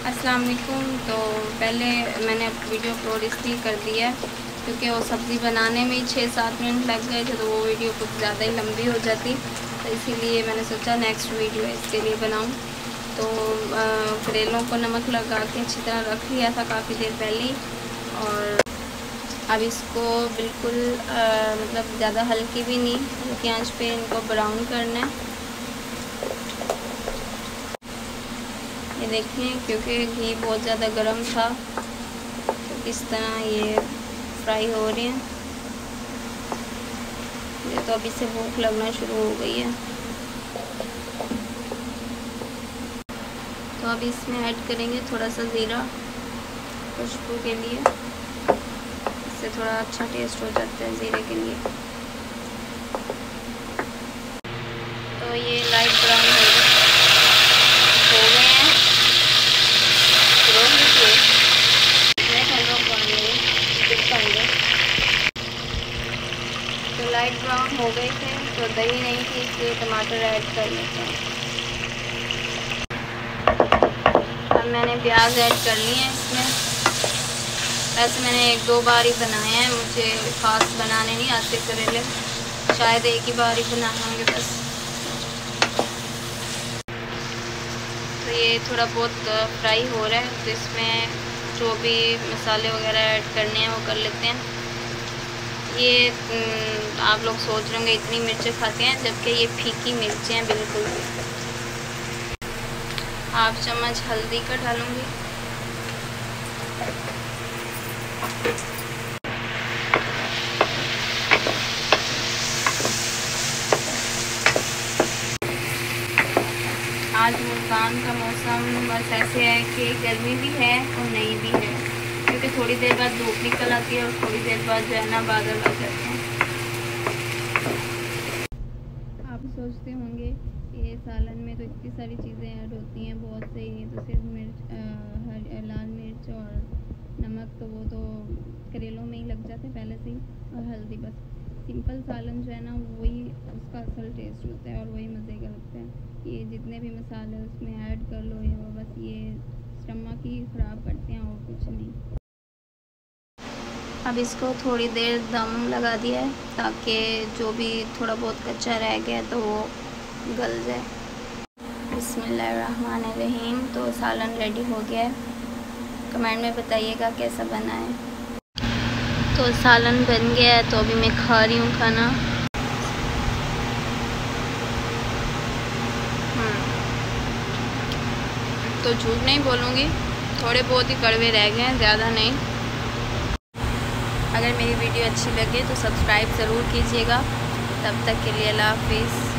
अस्सलाम वालेकुम। तो पहले मैंने वीडियो अपलोड इसलिए कर दिया है क्योंकि वो सब्ज़ी बनाने में ही 6-7 मिनट लग गए थे, तो वो वीडियो कुछ ज़्यादा ही लंबी हो जाती, तो इसीलिए मैंने सोचा नेक्स्ट वीडियो इसके लिए बनाऊं। तो करेलों को नमक लगा के अच्छी तरह रख लिया था काफ़ी देर पहले ही, और अब इसको बिल्कुल मतलब ज़्यादा हल्की भी नहीं, हल्की आंच पे इनको ब्राउन करना है। ये देखें, क्योंकि घी बहुत ज़्यादा गर्म था, तो इस तरह ये फ्राई हो रहे हैं। ये तो अभी से भूख लगना शुरू हो गई है। तो अब इसमें ऐड करेंगे थोड़ा सा ज़ीरा खुशबू के लिए, इससे थोड़ा अच्छा टेस्ट हो जाता है ज़ीरे के लिए। तो ये लाइट ब्राउन हो गए हैं। तो लाइट ब्राउन हो गए थे, तो दही नहीं थी इसलिए टमाटर ऐड कर लेते हैं। अब मैंने प्याज ऐड कर लिए हैं इसमें। वैसे मैंने 1-2 बार ही बनाए हैं, मुझे ख़ास बनाने नहीं आते करेले, शायद एक ही बार ही बनाए होंगे बस। तो ये थोड़ा बहुत फ्राई हो रहा है, तो इसमें जो भी मसाले वगैरह ऐड करने हैं वो कर लेते हैं। ये आप लोग सोच रहे होंगे इतनी मिर्चें खाते हैं, जबकि ये फीकी मिर्चें हैं बिल्कुल भी। हाफ चम्मच हल्दी का डालूँगी, आज मुल्तान का मौसम बस ऐसे है कि गर्मी भी है और नहीं भी है, क्योंकि थोड़ी देर बाद धूप निकल आती है और थोड़ी देर बाद जो है ना बादल आ जाते हैं। आप सोचते होंगे ये सालन में तो इतनी सारी चीज़ें ऐड होती हैं, बहुत से ही, तो सिर्फ लाल मिर्च और नमक, तो वो तो करेलों में ही लग जाते हैं पहले से ही, और हल्दी। बस सिंपल सालन जो है ना वही उसका असल टेस्ट होता है और वही मज़े का लगता है। ये जितने भी मसाले उसमें ऐड कर लो, ये बस ये स्टमक ही ख़राब करते हैं और कुछ नहीं। अब इसको थोड़ी देर दम लगा दिया है ताकि जो भी थोड़ा बहुत कच्चा रह गया तो वो गल जाए। बिस्मिल्लाहिर्रहमानिर्रहीम। तो सालन रेडी हो गया है, कमेंट में बताइएगा कैसा बना है। तो सालन बन गया है, तो अभी मैं खा रही हूँ खाना। तो झूठ नहीं बोलूँगी, थोड़े बहुत ही कड़वे रह गए हैं, ज़्यादा नहीं। अगर मेरी वीडियो अच्छी लगे तो सब्सक्राइब ज़रूर कीजिएगा। तब तक के लिए अल्लाह हाफिज़।